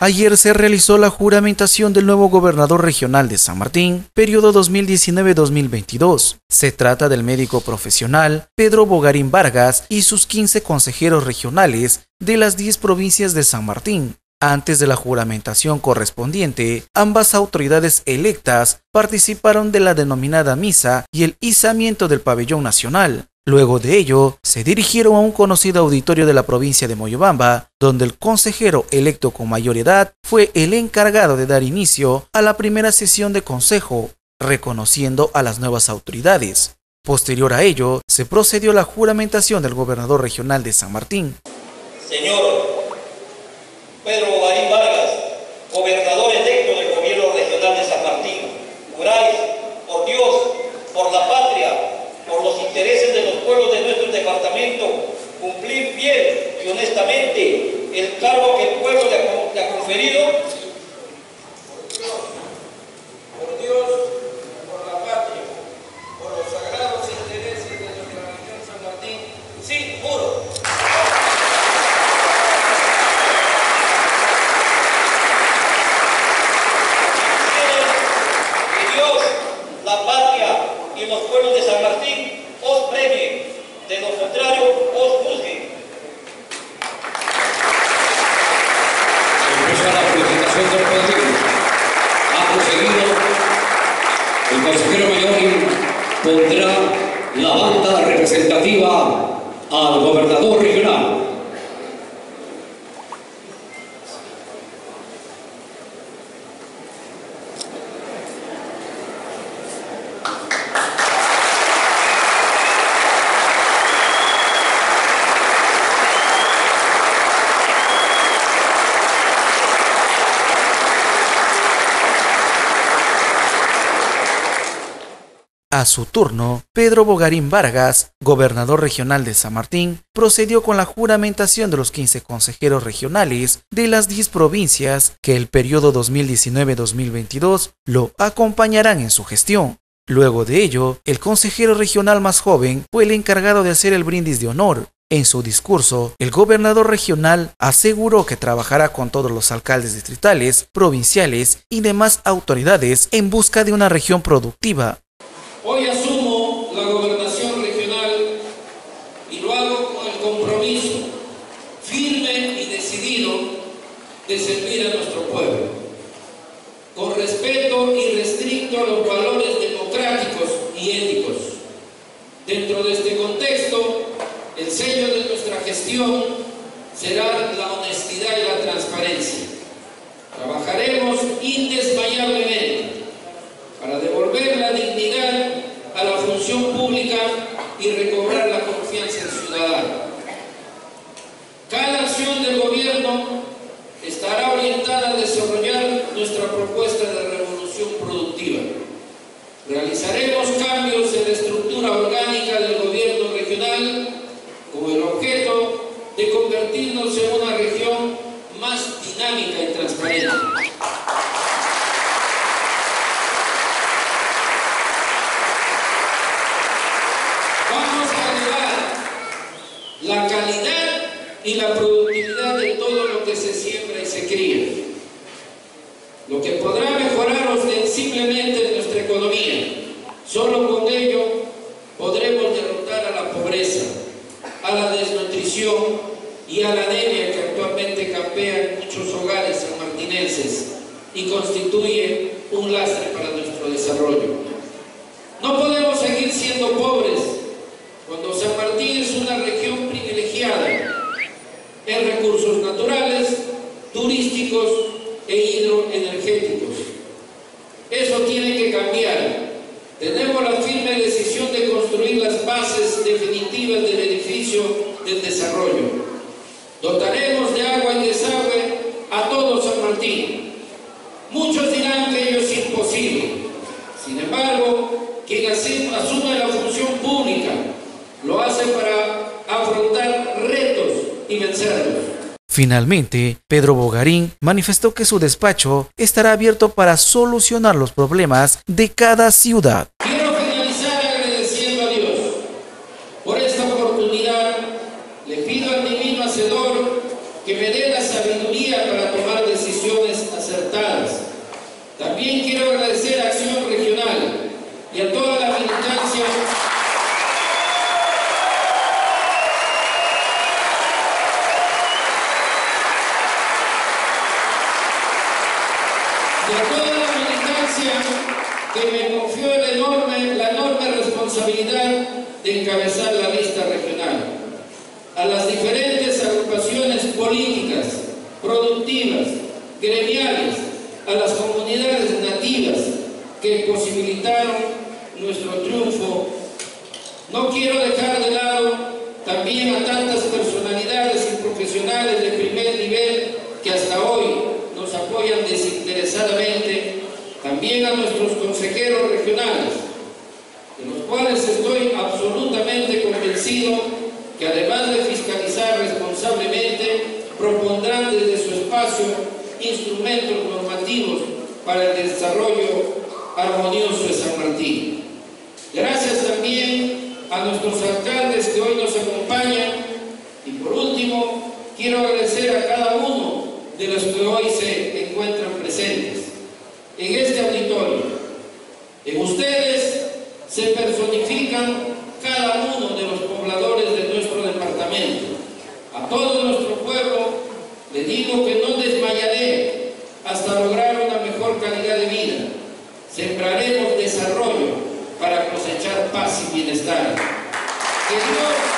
Ayer se realizó la juramentación del nuevo gobernador regional de San Martín, periodo 2019-2022. Se trata del médico profesional Pedro Bogarín Vargas y sus 15 consejeros regionales de las 10 provincias de San Martín. Antes de la juramentación correspondiente, ambas autoridades electas participaron de la denominada misa y el izamiento del pabellón nacional. Luego de ello, se dirigieron a un conocido auditorio de la provincia de Moyobamba, donde el consejero electo con mayor edad fue el encargado de dar inicio a la primera sesión de consejo, reconociendo a las nuevas autoridades. Posterior a ello, se procedió a la juramentación del gobernador regional de San Martín. Señor Pedro Bogarín Vargas, gobernador electo del gobierno regional de San Martín, juráis por Dios, por la patria, por los intereses de los pueblos de nuestro departamento, cumplir fiel y honestamente el cargo que el pueblo le ha conferido. Por Dios, por la patria, por los sagrados intereses de nuestra región San Martín, sí, juro. La patria y los pueblos de San Martín os premien, de lo contrario os juzguen. Empieza la felicitación del público. Ha proseguido el consejero mayor pondrá la banda representativa al gobernador regional. A su turno, Pedro Bogarín Vargas, gobernador regional de San Martín, procedió con la juramentación de los 15 consejeros regionales de las 10 provincias que el periodo 2019-2022 lo acompañarán en su gestión. Luego de ello, el consejero regional más joven fue el encargado de hacer el brindis de honor. En su discurso, el gobernador regional aseguró que trabajará con todos los alcaldes distritales, provinciales y demás autoridades en busca de una región productiva. Hoy asumo la gobernación regional y lo hago con el compromiso firme y decidido de servir a nuestro pueblo, con respeto irrestricto a los valores democráticos y éticos. Dentro de este contexto, el sello de nuestra gestión será la honestidad y la transparencia. Trabajaremos indesmayablemente para devolver la dignidad a la función pública y recobrar la confianza del ciudadano. Cada acción del gobierno estará orientada a desarrollar nuestra propuesta de revolución productiva. Realizaremos cambios en la estructura orgánica del gobierno regional con el objeto de convertirnos en una región más dinámica y transparente. La calidad y la productividad de todo lo que se siembra y se cría, lo que podrá mejorar ostensiblemente nuestra economía. Solo con ello podremos derrotar a la pobreza, a la desnutrición y a la anemia que actualmente campea en muchos hogares sanmartinenses y constituye un lastre para nuestro desarrollo. No podemos seguir siendo pobres cuando San Martín es una región privilegiada en recursos naturales, turísticos e hidroenergéticos. Eso tiene que cambiar. Tenemos la firme decisión de construir las bases definitivas del edificio del desarrollo. Dotaremos de agua y desagüe a todo San Martín. Muchos dirán que ello es imposible. Sin embargo, quien asume la función pública lo hace para afrontar retos y vencerlos. Finalmente, Pedro Bogarín manifestó que su despacho estará abierto para solucionar los problemas de cada ciudad. Quiero finalizar agradeciendo a Dios por esta oportunidad. Le pido al Divino Hacedor que me dé la sabiduría sabiduría para tomar decisiones acertadas. También quiero agradecer a Acción Regional y a toda la militancia que me confió la enorme responsabilidad de encabezar la lista regional. A las diferentes agrupaciones políticas, productivas, gremiales, a las comunidades nativas que posibilitaron nuestro triunfo. No quiero dejar de lado también a tantas personalidades y profesionales de primer nivel que hasta hoy nos apoyan desinteresadamente, también a nuestros consejeros regionales, de los cuales estoy absolutamente convencido que además de fiscalizar responsablemente, propondrán desde su espacio instrumentos normativos para el desarrollo armonioso de San Martín. Gracias también a nuestros alcaldes que hoy nos acompañan y por último quiero agradecer a cada uno de los que hoy se encuentran presentes en este auditorio. En ustedes se personifican cada uno de los pobladores de nuestro departamento. A todo nuestro pueblo le digo que no desmayaré hasta lograr una mejor calidad de vida. Sembraremos desarrollo para cosechar paz y bienestar. Que Dios